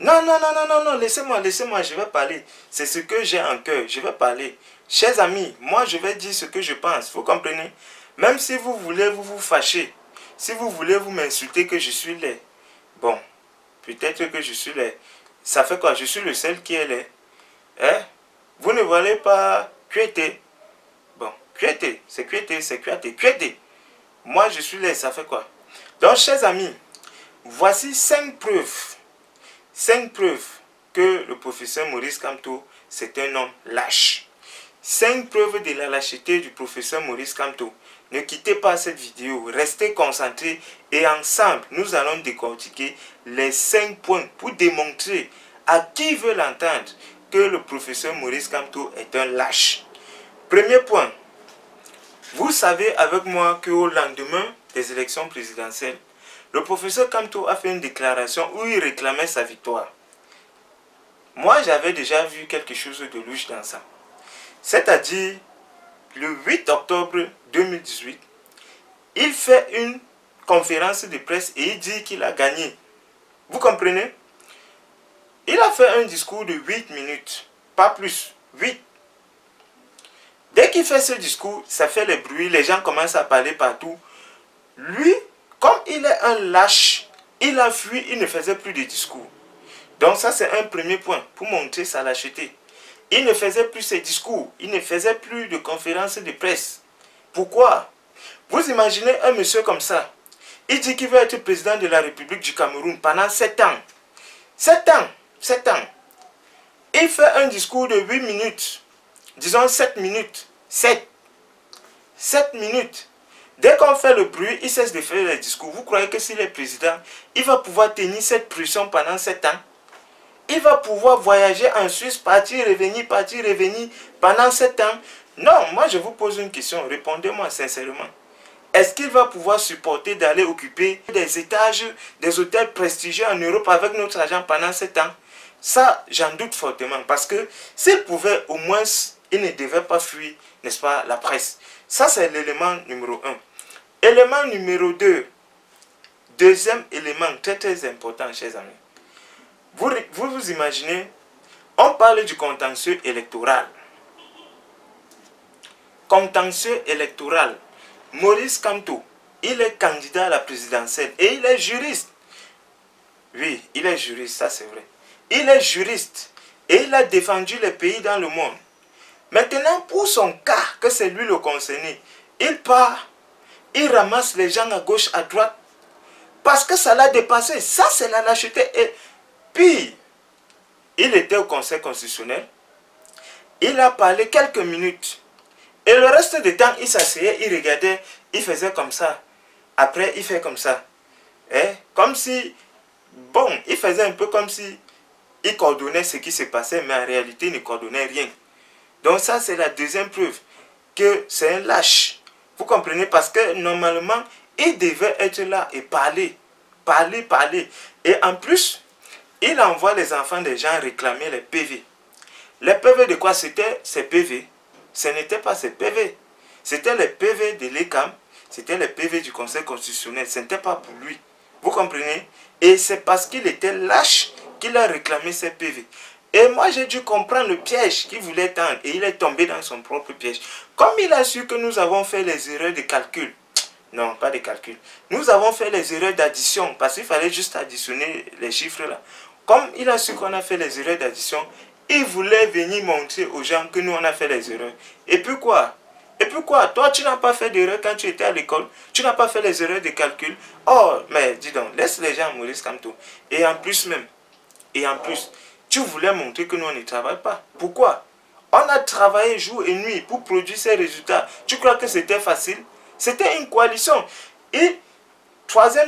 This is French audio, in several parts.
Non, non, non, non, non, non, laissez-moi, laissez-moi, je vais parler. C'est ce que j'ai en cœur, je vais parler. Chers amis, moi je vais dire ce que je pense, vous comprenez? Même si vous voulez vous fâcher, si vous voulez vous m'insulter que je suis laid, bon, peut-être que je suis laid. Ça fait quoi? Je suis le seul qui est laid. Hein? Vous ne voulez pas cueter. Bon, cueter, c'est cueter, c'est cueter, cueter. Moi je suis laid, ça fait quoi? Donc chers amis, voici 5 preuves. 5 preuves que le professeur Maurice Kamto, c'est un homme lâche. 5 preuves de la lâcheté du professeur Maurice Kamto. Ne quittez pas cette vidéo, restez concentrés et ensemble, nous allons décortiquer les 5 points pour démontrer à qui veut l'entendre que le professeur Maurice Kamto est un lâche. Premier point, vous savez avec moi qu'au lendemain des élections présidentielles, le professeur Kamto a fait une déclaration où il réclamait sa victoire. Moi, j'avais déjà vu quelque chose de louche dans ça. C'est-à-dire, le 8 octobre 2018, il fait une conférence de presse et il dit qu'il a gagné. Vous comprenez? Il a fait un discours de 8 minutes, pas plus, 8. Dès qu'il fait ce discours, ça fait le bruit, les gens commencent à parler partout. Lui, comme il est un lâche, il a fui, il ne faisait plus de discours. Donc ça c'est un premier point pour montrer sa lâcheté. Il ne faisait plus ses discours, il ne faisait plus de conférences de presse. Pourquoi? Vous imaginez un monsieur comme ça, il dit qu'il veut être président de la République du Cameroun pendant 7 ans. 7 ans, 7 ans. Il fait un discours de 8 minutes, disons 7 minutes, 7 minutes. Dès qu'on fait le bruit, il cesse de faire les discours. Vous croyez que s'il est président, il va pouvoir tenir cette pression pendant 7 ans? Il va pouvoir voyager en Suisse, partir, revenir pendant 7 ans? Non, moi je vous pose une question, répondez-moi sincèrement. Est-ce qu'il va pouvoir supporter d'aller occuper des étages, des hôtels prestigieux en Europe avec notre argent pendant 7 ans? Ça, j'en doute fortement, parce que s'il pouvait, au moins, il ne devait pas fuir, n'est-ce pas, la presse. Ça, c'est l'élément numéro 1. Élément numéro 2, deuxième élément très très important, chers amis. Vous imaginez, on parle du contentieux électoral. Contentieux électoral. Maurice Kamto, il est candidat à la présidentielle et il est juriste. Oui, il est juriste, ça c'est vrai. Il est juriste et il a défendu les pays dans le monde. Maintenant, pour son cas, que c'est lui le concerné, il part, il ramasse les gens à gauche, à droite, parce que ça l'a dépassé. Ça, c'est la lâcheté. Et puis, il était au Conseil constitutionnel, il a parlé quelques minutes, et le reste du temps, il s'asseyait, il regardait, il faisait comme ça. Après, il fait comme ça. Comme si, bon, il faisait un peu comme si il coordonnait ce qui se passait, mais en réalité, il ne coordonnait rien. Donc ça, c'est la deuxième preuve que c'est un lâche. Vous comprenez? Parce que normalement, il devait être là et parler. Parler, parler. Et en plus, il envoie les enfants des gens réclamer les PV. Les PV de quoi c'était? Ces PV. Ce n'était pas ces PV. C'était les PV de l'ECAM. C'était les PV du Conseil constitutionnel. Ce n'était pas pour lui. Vous comprenez? Et c'est parce qu'il était lâche qu'il a réclamé ces PV. Et moi, j'ai dû comprendre le piège qu'il voulait tendre. Et il est tombé dans son propre piège. Comme il a su que nous avons fait les erreurs de calcul. Non, pas de calcul. Nous avons fait les erreurs d'addition. Parce qu'il fallait juste additionner les chiffres là. Comme il a su qu'on a fait les erreurs d'addition, il voulait venir montrer aux gens que nous, on a fait les erreurs. Et puis quoi? Et puis quoi? Toi, tu n'as pas fait d'erreur quand tu étais à l'école. Tu n'as pas fait les erreurs de calcul. Oh, mais dis donc, laisse les gens Maurice Kamto. Et en plus même, tu voulais montrer que nous, on ne travaille pas. Pourquoi? On a travaillé jour et nuit pour produire ces résultats. Tu crois que c'était facile? C'était une coalition. Et troisième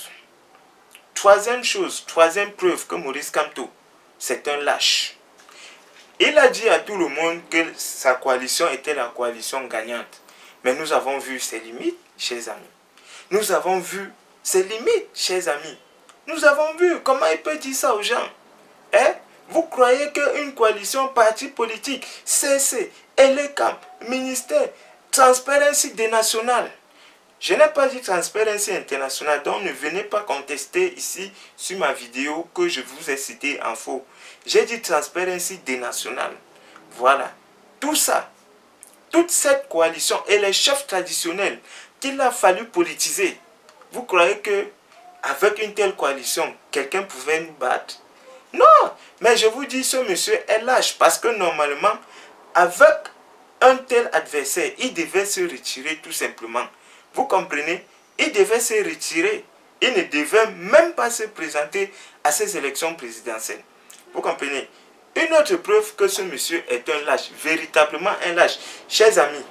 preuve que Maurice Kamto, c'est un lâche. Il a dit à tout le monde que sa coalition était la coalition gagnante. Mais nous avons vu ses limites, chers amis. Nous avons vu ses limites, chers amis. Nous avons vu comment il peut dire ça aux gens. Vous croyez qu'une coalition parti politique, CC, ELECAM, ministère, Transparency International, Je n'ai pas dit Transparency International, donc ne venez pas contester ici sur ma vidéo que je vous ai cité en faux. J'ai dit Transparency Dénational. Voilà. Tout ça, toute cette coalition et les chefs traditionnels qu'il a fallu politiser. Vous croyez que avec une telle coalition, quelqu'un pouvait nous battre? Non, mais je vous dis, ce monsieur est lâche parce que normalement, avec un tel adversaire, il devait se retirer tout simplement. Vous comprenez? Il devait se retirer. Il ne devait même pas se présenter à ces élections présidentielles. Vous comprenez? Une autre preuve que ce monsieur est un lâche, véritablement un lâche. Chers amis,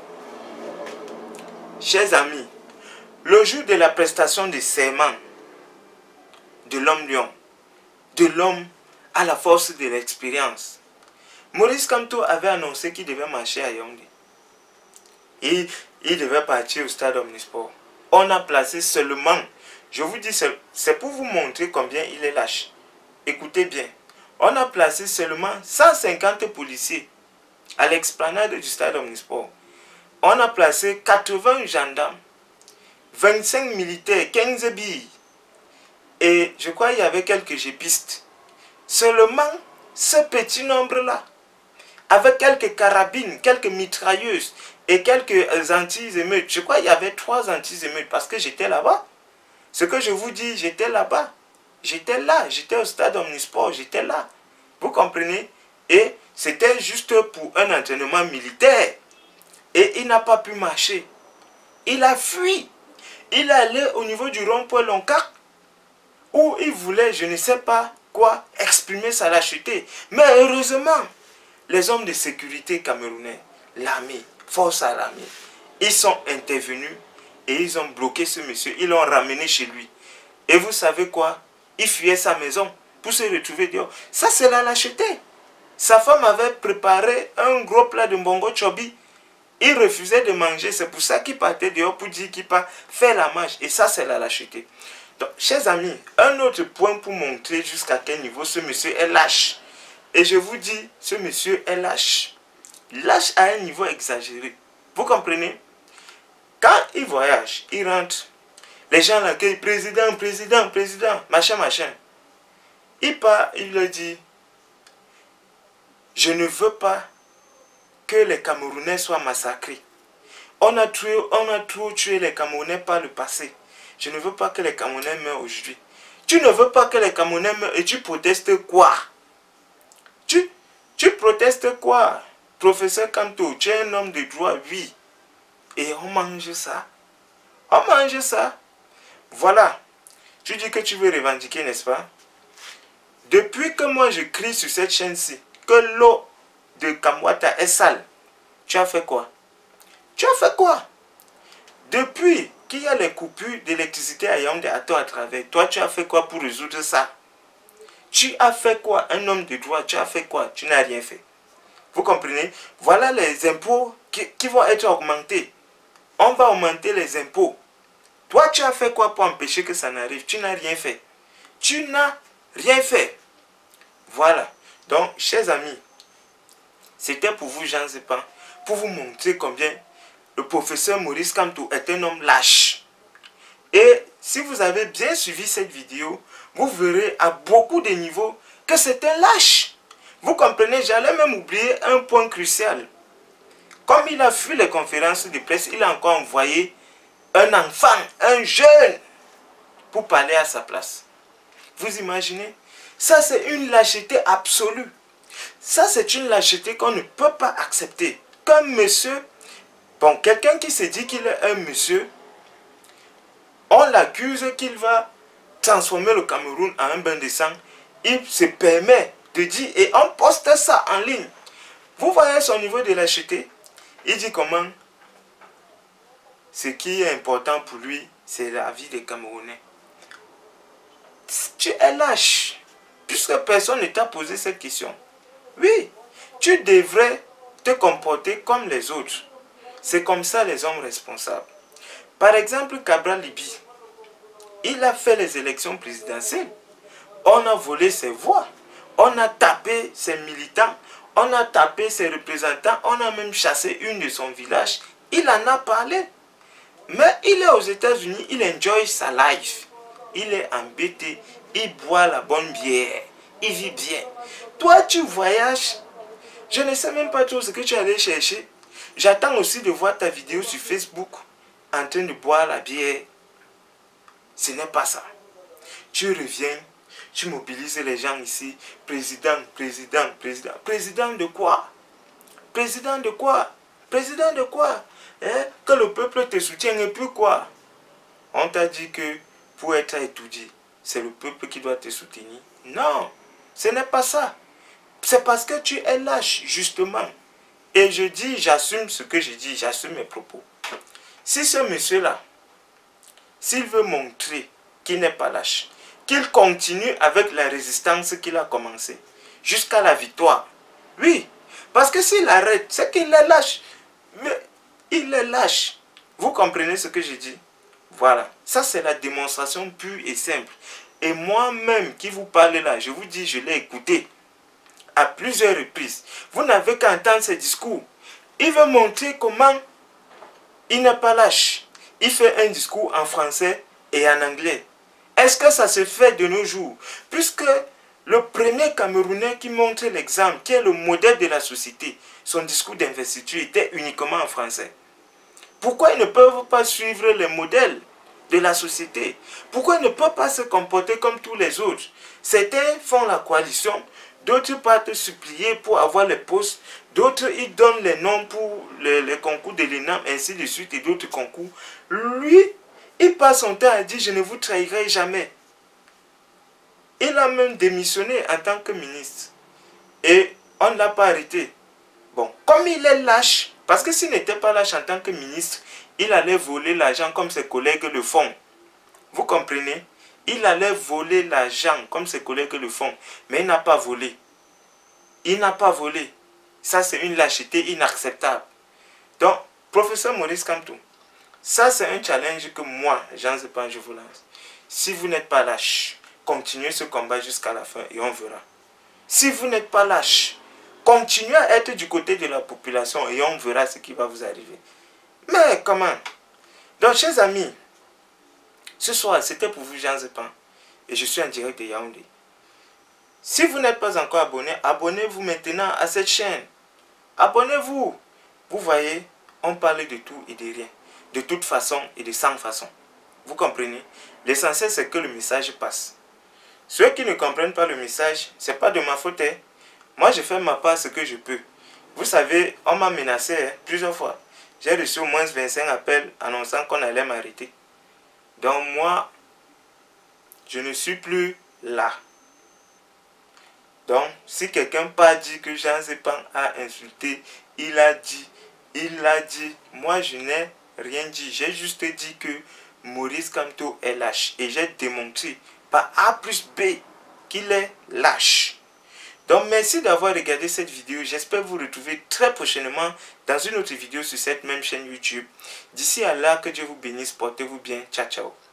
le jour de la prestation de serment de l'homme lion, de l'homme à la force de l'expérience, Maurice Kamto avait annoncé qu'il devait marcher à Yaoundé. Et il devait partir au stade Omnisport. On a placé seulement, je vous dis, c'est pour vous montrer combien il est lâche. Écoutez bien, on a placé seulement 150 policiers à l'explanade du stade Omnisport. On a placé 80 gendarmes, 25 militaires, 15 billes. Et je crois qu'il y avait quelques gépistes. Seulement ce petit nombre-là, avec quelques carabines, quelques mitrailleuses et quelques anti-émeutes. Je crois qu'il y avait 3 anti-émeutes parce que j'étais là-bas. Ce que je vous dis, j'étais là-bas. J'étais là, j'étais au stade Omnisport, j'étais là. Vous comprenez? Et c'était juste pour un entraînement militaire. Et il n'a pas pu marcher. Il a fui. Il est allé au niveau du rond-point Loncac où il voulait, je ne sais pas quoi, exprimer sa lâcheté. Mais heureusement, les hommes de sécurité camerounais, l'armée, force à l'armée, ils sont intervenus et ils ont bloqué ce monsieur. Ils l'ont ramené chez lui. Et vous savez quoi? Il fuyait sa maison pour se retrouver dehors. Ça, c'est la lâcheté. Sa femme avait préparé un gros plat de mbongo chobi. Il refusait de manger. C'est pour ça qu'il partait dehors pour dire qu'il part faire la marche. Et ça, c'est la lâcheté. Donc, chers amis, un autre point pour montrer jusqu'à quel niveau ce monsieur est lâche. Et je vous dis, ce monsieur est lâche. Lâche à un niveau exagéré. Vous comprenez? Quand il voyage, il rentre. Les gens l'accueillent, président, président, président, machin, machin. Il part, il leur dit, je ne veux pas que les Camerounais soient massacrés. On a trop tué les Camerounais par le passé. Je ne veux pas que les Camerounais meurent aujourd'hui. Tu ne veux pas que les Camerounais meurent et tu protestes quoi? Tu protestes quoi? Professeur Kamto, tu es un homme de droit, oui. Et on mange ça. On mange ça. Voilà. Tu dis que tu veux revendiquer, n'est-ce pas? Depuis que moi je crie sur cette chaîne-ci que l'eau de Kamwata est sale, tu as fait quoi? Tu as fait quoi? Depuis qu'il y a les coupures d'électricité à Yaoundé à toi à travers, toi tu as fait quoi pour résoudre ça? Tu as fait quoi? Un homme de droit, tu as fait quoi? Tu n'as rien fait. Vous comprenez? Voilà les impôts qui vont être augmentés. On va augmenter les impôts. Toi, tu as fait quoi pour empêcher que ça n'arrive? Tu n'as rien fait. Tu n'as rien fait. Voilà. Donc, chers amis, c'était pour vous, Jean Zepan, pour vous montrer combien le professeur Maurice Kamto est un homme lâche. Et si vous avez bien suivi cette vidéo, vous verrez à beaucoup de niveaux que c'est un lâche. Vous comprenez, j'allais même oublier un point crucial. Comme il a fui les conférences de presse, il a encore envoyé un enfant, un jeune, pour parler à sa place. Vous imaginez? Ça, c'est une lâcheté absolue. Ça, c'est une lâcheté qu'on ne peut pas accepter. Comme monsieur, bon, quelqu'un qui se dit qu'il est un monsieur, on l'accuse qu'il va transformer le Cameroun en un bain de sang. Il se permet de dire, et on poste ça en ligne. Vous voyez son niveau de lâcheté? Il dit comment? Ce qui est important pour lui, c'est la vie des Camerounais. Tu es lâche, puisque personne ne t'a posé cette question. Oui, tu devrais te comporter comme les autres. C'est comme ça les hommes responsables. Par exemple, Cabral Libi, il a fait les élections présidentielles. On a volé ses voix. On a tapé ses militants. On a tapé ses représentants. On a même chassé une de son village. Il en a parlé. Mais il est aux États-Unis, il enjoy sa life. Il est embêté, il boit la bonne bière, il vit bien. Toi, tu voyages, je ne sais même pas trop ce que tu allais chercher. J'attends aussi de voir ta vidéo sur Facebook en train de boire la bière. Ce n'est pas ça. Tu reviens, tu mobilises les gens ici. Président, président, président. Président de quoi? Président de quoi? Président de quoi? Hein? Que le peuple te soutienne et puis quoi? On t'a dit que pour être étudié, c'est le peuple qui doit te soutenir. Non, ce n'est pas ça. C'est parce que tu es lâche, justement. Et je dis, j'assume ce que je dis, j'assume mes propos. Si ce monsieur-là, s'il veut montrer qu'il n'est pas lâche, qu'il continue avec la résistance qu'il a commencé, jusqu'à la victoire. Oui, parce que s'il arrête, c'est qu'il est lâche. Mais il est lâche. Vous comprenez ce que je dis? Voilà, ça c'est la démonstration pure et simple. Et moi-même qui vous parle là, je vous dis, je l'ai écouté à plusieurs reprises. Vous n'avez qu'à entendre ces discours. Il veut montrer comment il n'est pas lâche. Il fait un discours en français et en anglais. Est-ce que ça se fait de nos jours? Puisque le premier Camerounais qui montre l'exemple, qui est le modèle de la société, son discours d'investiture était uniquement en français. Pourquoi ils ne peuvent pas suivre les modèles de la société? Pourquoi ils ne peuvent pas se comporter comme tous les autres? Certains font la coalition, d'autres partent supplier pour avoir les postes, d'autres ils donnent les noms pour les concours de l'ENAM, ainsi de suite, et d'autres concours. Lui, il passe son temps à dire « je ne vous trahirai jamais ». Il a même démissionné en tant que ministre. Et on ne l'a pas arrêté. Bon, comme il est lâche, parce que s'il n'était pas lâche en tant que ministre, il allait voler l'argent comme ses collègues le font. Vous comprenez? Il allait voler l'argent comme ses collègues le font. Mais il n'a pas volé. Il n'a pas volé. Ça, c'est une lâcheté inacceptable. Donc, professeur Maurice Kamto, ça, c'est un challenge que moi, Jean Zepan, je vous lance. Si vous n'êtes pas lâche, continuez ce combat jusqu'à la fin et on verra. Si vous n'êtes pas lâche, continuez à être du côté de la population et on verra ce qui va vous arriver. Mais comment? Donc, chers amis, ce soir, c'était pour vous, Jean Zepan. Et je suis en direct de Yaoundé. Si vous n'êtes pas encore abonné, abonnez-vous maintenant à cette chaîne. Abonnez-vous. Vous voyez, on parle de tout et de rien. De toute façon et de sans façon. Vous comprenez? L'essentiel, c'est que le message passe. Ceux qui ne comprennent pas le message, ce n'est pas de ma faute. Hein. Moi, je fais ma part ce que je peux. Vous savez, on m'a menacé plusieurs fois. J'ai reçu au moins 25 appels annonçant qu'on allait m'arrêter. Donc moi, je ne suis plus là. Donc, si quelqu'un pas dit que Jean Zepan a insulté, il a dit, moi je n'ai rien dit. J'ai juste dit que Maurice Kamto est lâche. Et j'ai démontré par A plus B qu'il est lâche. Donc, merci d'avoir regardé cette vidéo. J'espère vous retrouver très prochainement dans une autre vidéo sur cette même chaîne YouTube. D'ici à là, que Dieu vous bénisse. Portez-vous bien. Ciao, ciao.